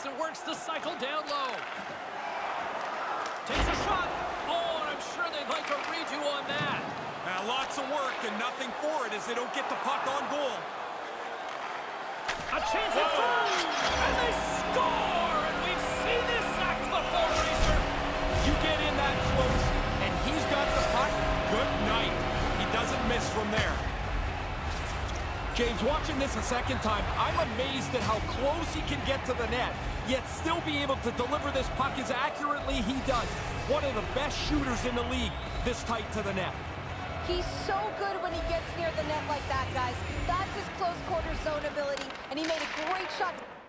and works the cycle down low. Takes a shot. Oh, and I'm sure they'd like a redo on that. Lots of work and nothing for it as they don't get the puck on goal. A chance at front, and they score! And we've seen this act before, Racer. You get in that close, and he's got the puck. Good night. He doesn't miss from there. James, watching this a second time, I'm amazed at how close he can get to the net, yet still be able to deliver this puck as accurately he does. One of the best shooters in the league this tight to the net. He's so good when he gets near the net like that, guys. That's his close quarter zone ability, and he made a great shot.